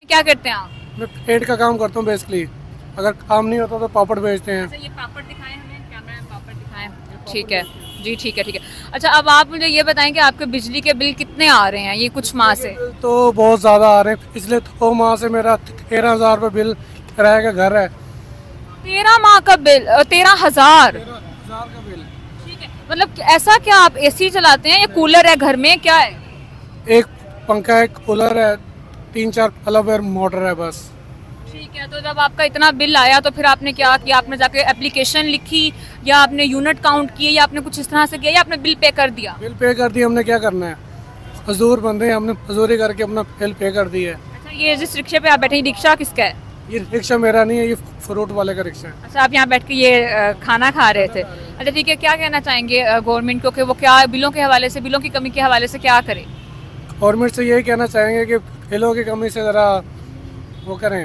क्या करते हैं आप? मैं पेंट का काम करता हूँ बेसिकली। अगर काम नहीं होता तो पापड़ बेचते हैं। अच्छा, ये पापड़ दिखाएं हमें, कैमरा में पापड़ दिखाएं। ठीक है जी, ठीक है ठीक है। अच्छा, अब आप मुझे ये बताएं कि आपके बिजली के बिल कितने आ रहे हैं ये कुछ माह से? तो बहुत ज़्यादा आ रहे हैं। पिछले 2 माह से मेरा 13,000 रुपये बिल किराए का घर है। 13 माह का बिल? 13,000? 13,000 का बिल। ठीक है, मतलब ऐसा क्या आप एसी चलाते हैं या कूलर है घर में, क्या है? एक पंखा है, कूलर है, 3-4 अलग मोटर है बस। ठीक है, तो जब आपका इतना बिल आया तो फिर आपने क्या किया? आपने जाके एप्लीकेशन लिखी या आपने यूनिट काउंट किए या आपने कुछ इस तरह से किया या आपने बिल पे कर दिया? बिल पे कर दिया हमने। क्या करना है, मजदूर बंदे हैं, हमने मजदूरी करके अपना बिल पे कर दिया है। अच्छा, ये जिस रिक्शे पे आप बैठे हैं, रिक्शा किसका है? ये रिक्शा मेरा नहीं है, ये फ्रूट वाले का रिक्शा है। अच्छा, आप यहाँ बैठ के ये खाना खा रहे थे। अच्छा ठीक है, क्या कहना चाहेंगे गवर्नमेंट को कि वो क्या बिलों के हवाले से, बिलों की कमी के हवाले से क्या करे? गवर्नमेंट से यही कहना चाहेंगे कि बिलों की कमी से ज़रा वो करें,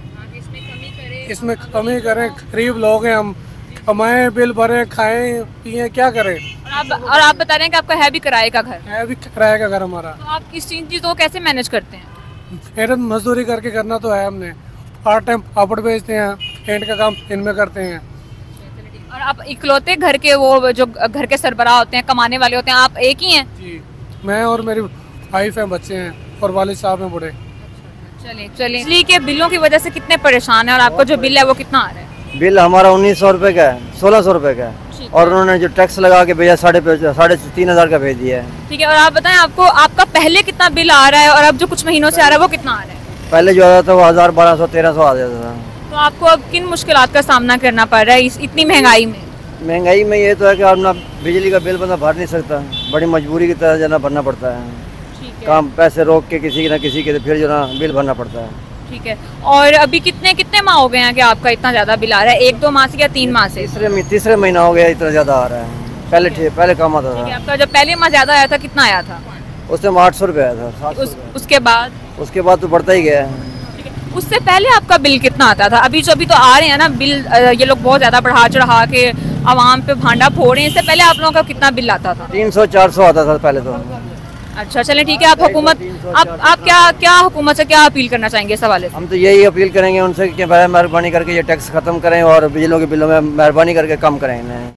इसमें कमी करें। गरीब लोग हैं हम, कमाएं, बिल भरें, खाएं पिएं, क्या करें। और आप बता रहे हैं कि आपका है भी किराए का घर, है भी किराए का घर हमारा। तो आप इस चीज़ को कैसे मैनेज करते हैं? मेहनत मजदूरी करके करना तो है हमने। पार्ट टाइम पापड़ बेचते हैं, पेंट का काम इनमें करते हैं। और आप इकलौते घर के, वो जो घर के सरबराह होते हैं, कमाने वाले होते हैं, आप एक ही हैं? जी, मैं और मेरी वाइफ हैं, बच्चे हैं और वालिद साहब हैं बूढ़े। चलिए चलिए, बिजली के बिलों की वजह से कितने परेशान हैं और आपका जो बिल है वो कितना आ रहा है? बिल हमारा 1900 रुपये का है, 1600 रुपये का है, और उन्होंने जो टैक्स लगा के भेजा 3,500 का भेज दिया है। ठीक है, और आप बताएं आपको आपका पहले कितना बिल आ रहा है और अब जो कुछ महीनों से आ रहा है वो कितना आ रहा है? पहले जो आता था वो 1000, 1200, 1300 आ जाता था। तो आपको अब किन मुश्किलात का सामना करना पड़ रहा है इतनी महंगाई में? महंगाई में ये तो है कि अपना बिजली का बिल बंदा भर नहीं सकता, बड़ी मजबूरी की तरह जाना भरना पड़ता है। काम पैसे रोक के किसी न किसी के फिर जो ना बिल भरना पड़ता है। ठीक है, और अभी कितने कितने माह हो गए हैं कि आपका इतना ज्यादा बिल आ रहा है? 1-2 माह से या 3 माह से? तीसरे महीना हो गया इतना ज्यादा आ रहा है। पहले कम आता था। आपका जब पहले माह ज्यादा आया था, कितना आया था? उस टाइम 800 रुपये आया था। उसके बाद तो बढ़ता ही गया है। उससे पहले आपका बिल कितना आता था? अभी तो आ रहे हैं ना बिल, ये लोग बहुत ज्यादा बढ़ा चढ़ा के आवाम पे भांडा फोड़ रहे हैं। इससे पहले आप लोगों का कितना बिल आता था? 300-400 आता था पहले तो। अच्छा चलें, ठीक है। आप हुकूमत, आप क्या हुकूमत से क्या अपील करना चाहेंगे इस हवाले से? हम तो यही अपील करेंगे उनसे कि मेहरबानी करके ये टैक्स खत्म करें और बिजलियों के बिलों में मेहरबानी करके कम करें इन्हें।